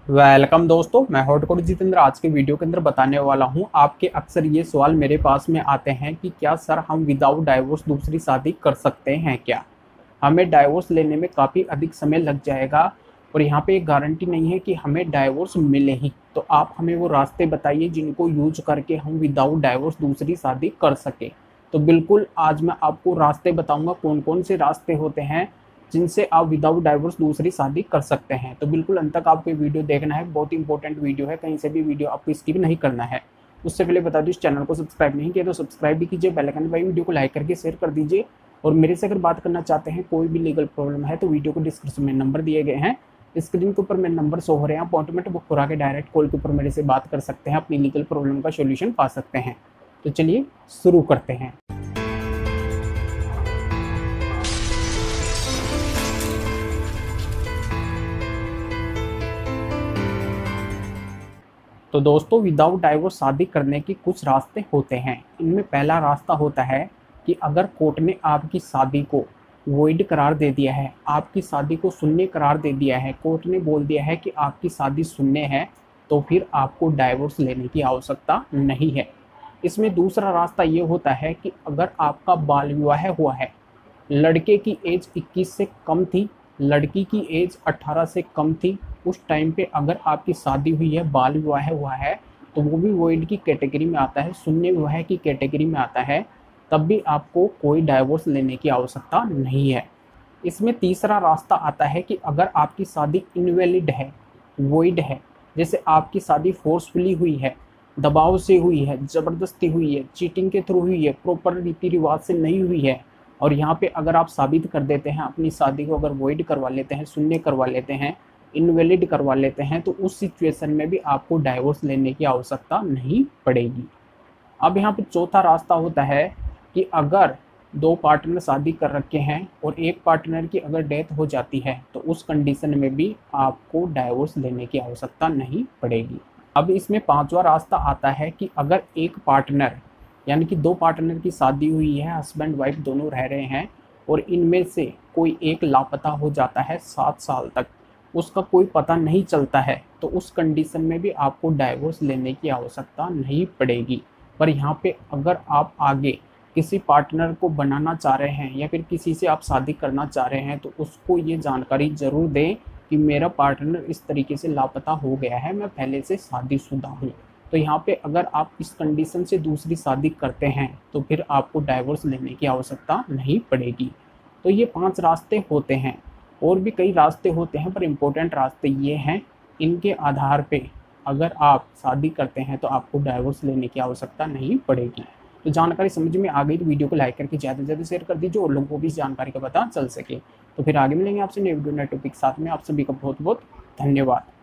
Welcome दोस्तों, मैं hot code Jitendra आज के वीडियो के अंदर बताने वाला हूं। आपके अक्सर ये सवाल मेरे पास में आते हैं कि क्या सर हम विदाउट डाइवोर्स दूसरी शादी कर सकते हैं क्या? हमें डाइवोर्स लेने में काफ़ी अधिक समय लग जाएगा और यहाँ पे एक गारंटी नहीं है कि हमें डाइवोर्स मिले ही। तो आप हमें वो रास्ते बताइए जिनको यूज करके हम विदाउट डाइवोर्स दूसरी शादी कर सके। तो बिल्कुल आज मैं आपको रास्ते बताऊंगा कौन कौन से रास्ते होते हैं जिनसे आप विदाउट डाइवोर्स दूसरी शादी कर सकते हैं। तो बिल्कुल अंत तक आपको वीडियो देखना है, बहुत इंपॉर्टेंट वीडियो है, कहीं से भी वीडियो आपको स्किप नहीं करना है। उससे पहले बता दूं, इस चैनल को सब्सक्राइब नहीं किया तो सब्सक्राइब भी कीजिए, बेल आइकन दबाइए, वीडियो को लाइक करके शेयर कर दीजिए। और मेरे से अगर बात करना चाहते हैं, कोई भी लीगल प्रॉब्लम है तो वीडियो को डिस्क्रिप्शन में नंबर दिए गए हैं, स्क्रीन के ऊपर मेरे नंबर शो हो रहे हैं, अपॉइंटमेंट बुक करा के डायरेक्ट कॉल के ऊपर मेरे से बात कर सकते हैं, अपनी लीगल प्रॉब्लम का सोल्यूशन पा सकते हैं। तो चलिए शुरू करते हैं। तो दोस्तों, विदाउट डाइवोर्स शादी करने के कुछ रास्ते होते हैं। इनमें पहला रास्ता होता है कि अगर कोर्ट ने आपकी शादी को वॉइड करार दे दिया है, आपकी शादी को शून्य करार दे दिया है, कोर्ट ने बोल दिया है कि आपकी शादी शून्य है, तो फिर आपको डाइवोर्स लेने की आवश्यकता नहीं है। इसमें दूसरा रास्ता ये होता है कि अगर आपका बाल विवाह हुआ है, लड़के की एज 21 से कम थी, लड़की की एज 18 से कम थी, उस टाइम पे अगर आपकी शादी हुई है, बाल विवाह हुआ है, तो वो भी वॉइड की कैटेगरी में आता है, शून्य विवाह की कैटेगरी में आता है। तब भी आपको कोई डाइवोर्स लेने की आवश्यकता नहीं है। इसमें तीसरा रास्ता आता है कि अगर आपकी शादी इनवैलिड है, वॉइड है, जैसे आपकी शादी फोर्सफुली हुई है, दबाव से हुई है, ज़बरदस्ती हुई है, चीटिंग के थ्रू हुई है, प्रॉपर रीति रिवाज से नहीं हुई है, और यहाँ पे अगर आप साबित कर देते हैं अपनी शादी को, अगर वॉइड करवा लेते हैं, शून्य करवा लेते हैं, इनवैलिड करवा लेते हैं, तो उस सिचुएशन में भी आपको डाइवोर्स लेने की आवश्यकता नहीं पड़ेगी। अब यहाँ पे चौथा रास्ता होता है कि अगर दो पार्टनर शादी कर रखे हैं और एक पार्टनर की अगर डेथ हो जाती है, तो उस कंडीशन में भी आपको डाइवोर्स लेने की आवश्यकता नहीं पड़ेगी। अब इसमें पांचवा रास्ता आता है कि अगर एक पार्टनर यानी कि दो पार्टनर की शादी हुई है, हस्बैंड वाइफ दोनों रह रहे हैं, और इनमें से कोई एक लापता हो जाता है 7 साल तक, उसका कोई पता नहीं चलता है, तो उस कंडीशन में भी आपको डाइवोर्स लेने की आवश्यकता नहीं पड़ेगी। पर यहाँ पे अगर आप आगे किसी पार्टनर को बनाना चाह रहे हैं या फिर किसी से आप शादी करना चाह रहे हैं, तो उसको ये जानकारी ज़रूर दें कि मेरा पार्टनर इस तरीके से लापता हो गया है, मैं पहले से शादीशुदा हूँ। तो यहाँ पे अगर आप इस कंडीशन से दूसरी शादी करते हैं तो फिर आपको डाइवोर्स लेने की आवश्यकता नहीं पड़ेगी। तो ये 5 रास्ते होते हैं, और भी कई रास्ते होते हैं, पर इम्पोर्टेंट रास्ते ये हैं। इनके आधार पे अगर आप शादी करते हैं तो आपको डाइवोर्स लेने की आवश्यकता नहीं पड़ेगी। तो जानकारी समझ में आ गई तो वीडियो को लाइक करके ज़्यादा से ज़्यादा शेयर कर दीजिए और लोगों को भी इस जानकारी का पता चल सके। तो फिर आगे मिलेंगे आपसे नए वीडियो नए टॉपिक के साथ में। आप सभी का बहुत बहुत धन्यवाद।